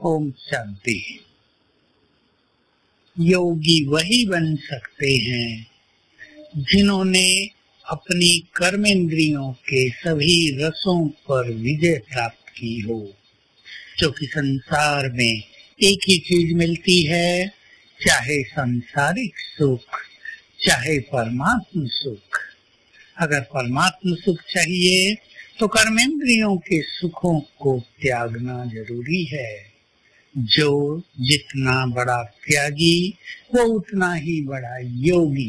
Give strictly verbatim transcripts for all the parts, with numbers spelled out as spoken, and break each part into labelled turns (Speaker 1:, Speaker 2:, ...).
Speaker 1: ओम शांति। योगी वही बन सकते हैं जिन्होंने अपनी कर्मेंद्रियों के सभी रसों पर विजय प्राप्त की हो। क्योंकि संसार में एक ही चीज मिलती है, चाहे सांसारिक सुख चाहे परमात्म सुख। अगर परमात्म सुख चाहिए तो कर्मेंद्रियों के सुखों को त्यागना जरूरी है। जो जितना बड़ा त्यागी वो उतना ही बड़ा योगी।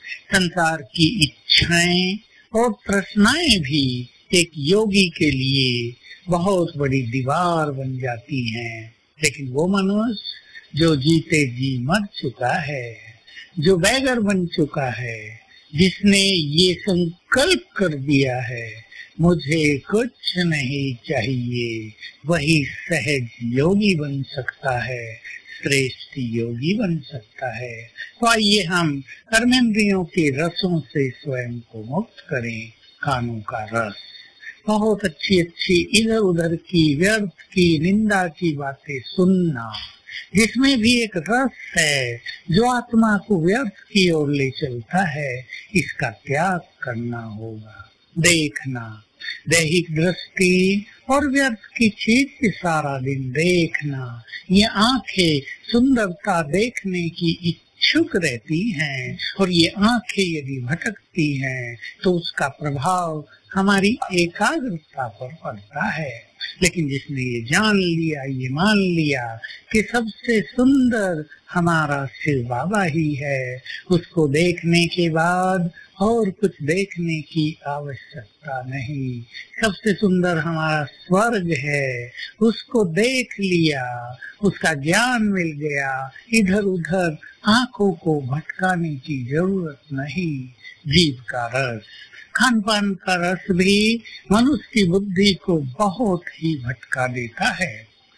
Speaker 1: संसार की इच्छाएं और तृष्णाएं भी एक योगी के लिए बहुत बड़ी दीवार बन जाती हैं। लेकिन वो मनुष्य जो जीते जी मर चुका है, जो बैगर बन चुका है, जिसने ये संकल्प कर दिया है मुझे कुछ नहीं चाहिए, वही सहज योगी बन सकता है, श्रेष्ठ योगी बन सकता है। तो आइए हम कर्मेंद्रियों के रसों से स्वयं को मुक्त करें। कानों का रस, बहुत अच्छी अच्छी इधर उधर की व्यर्थ की निंदा की बातें सुनना, जिसमें भी एक रस है जो आत्मा को व्यर्थ की ओर ले चलता है, इसका त्याग करना होगा। देखना, दैहिक दृष्टि और व्यर्थ की चीज सारा दिन देखना, ये आंखें सुंदरता देखने की इच्छुक रहती हैं और ये आंखें यदि भटकती हैं तो उसका प्रभाव हमारी एकाग्रता पर पड़ता है। लेकिन जिसने ये जान लिया, ये मान लिया कि सबसे सुंदर हमारा शिव बाबा ही है, उसको देखने के बाद और कुछ देखने की आवश्यकता नहीं। सबसे सुंदर हमारा स्वर्ग है, उसको देख लिया, उसका ज्ञान मिल गया, इधर उधर आंखों को भटकाने की जरूरत नहीं। जीव का रस, खान पान का रस भी मनुष्य की बुद्धि को बहुत ही भटका देता है।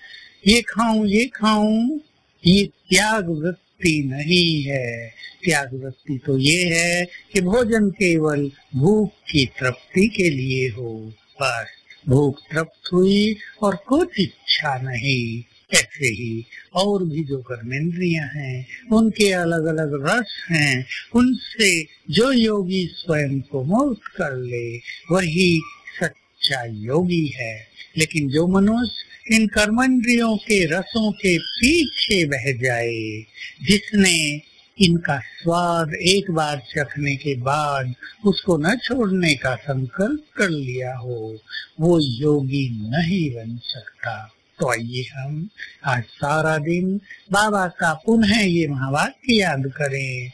Speaker 1: ये खाऊं ये खाऊं, ये त्याग वृत्ति नहीं है। त्याग वृत्ति तो ये है कि भोजन केवल भूख की तृप्ति के लिए हो, बस भूख तृप्त हुई और कुछ इच्छा नहीं। ऐसे ही और भी जो कर्मेंद्रियां हैं उनके अलग अलग रस हैं, उनसे जो योगी स्वयं को मुक्त कर ले वही सच्चा योगी है। लेकिन जो मनुष्य इन कर्मेंद्रियों के रसों के पीछे बह जाए, जिसने इनका स्वाद एक बार चखने के बाद उसको न छोड़ने का संकल्प कर लिया हो, वो योगी नहीं बन सकता। तो आइए हम आज सारा दिन बाबा का पुनः ये महावाक्य याद करें।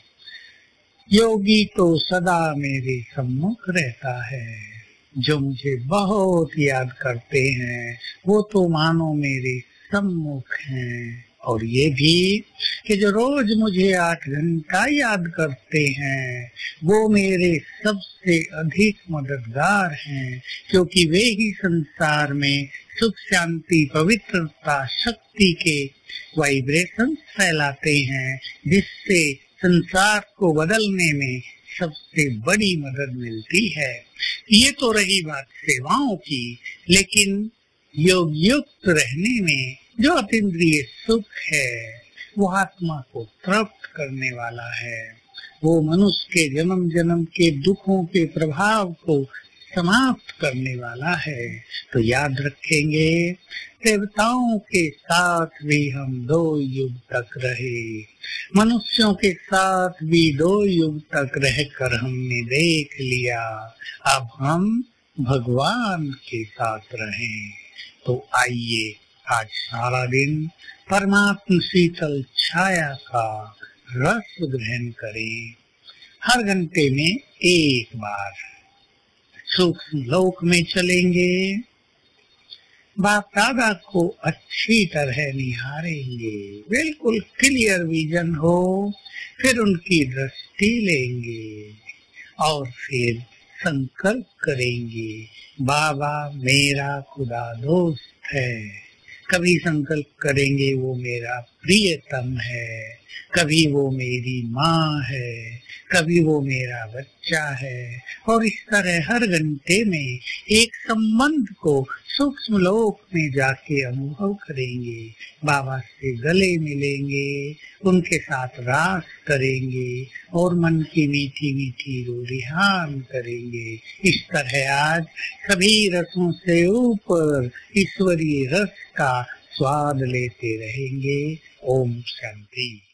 Speaker 1: योगी तो सदा मेरे सम्मुख रहता है, जो मुझे बहुत याद करते हैं वो तो मानो मेरे सम्मुख हैं। और ये भी कि जो रोज मुझे आठ घंटा याद करते हैं वो मेरे सबसे अधिक मददगार हैं, क्योंकि वे ही संसार में सुख शांति पवित्रता शक्ति के वाइब्रेशन फैलाते हैं, जिससे संसार को बदलने में सबसे बड़ी मदद मिलती है। ये तो रही बात सेवाओं की, लेकिन योग युक्त रहने में जो अतीन्द्रिय सुख है वो आत्मा को तृप्त करने वाला है। वो मनुष्य के जन्म जन्म के दुखों के प्रभाव को समाप्त करने वाला है। तो याद रखेंगे, देवताओं के साथ भी हम दो युग तक रहे, मनुष्यों के साथ भी दो युग तक रहकर हमने देख लिया, अब हम भगवान के साथ रहें। तो आइए आज सारा दिन परमात्म शीतल छाया का रस ग्रहण करें। हर घंटे में एक बार सूक्ष्म लोक में चलेंगे, बाप दादा को अच्छी तरह निहारेंगे, बिल्कुल क्लियर विजन हो, फिर उनकी दृष्टि लेंगे और फिर संकल्प करेंगे, बाबा मेरा खुदा दोस्त है। कभी संकल्प करेंगे वो मेरा प्रियतम है, कभी वो मेरी माँ है, कभी वो मेरा बच्चा है। और इस तरह हर घंटे में एक संबंध को सूक्ष्म लोक में जाके अनुभव करेंगे, बाबा से गले मिलेंगे, उनके साथ रास करेंगे और मन की मीठी मीठी रूरिहान करेंगे। इस तरह आज सभी रसों से ऊपर ईश्वरीय रस का स्वाद लेते रहेंगे। ओम शांति।